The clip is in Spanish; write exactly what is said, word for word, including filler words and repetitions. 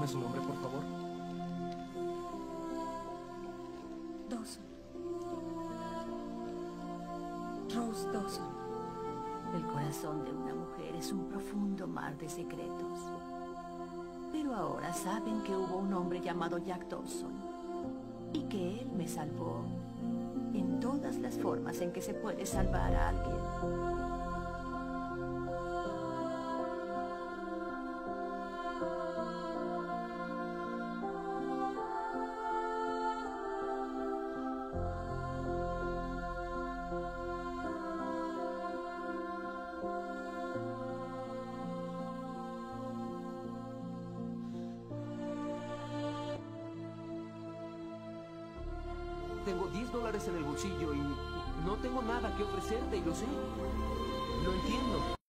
Dígame su nombre, por favor. Dawson. Rose Dawson. El corazón de una mujer es un profundo mar de secretos. Pero ahora saben que hubo un hombre llamado Jack Dawson y que él me salvó en todas las formas en que se puede salvar a alguien. Tengo diez dólares en el bolsillo y no tengo nada que ofrecerte, y lo sé. Lo entiendo.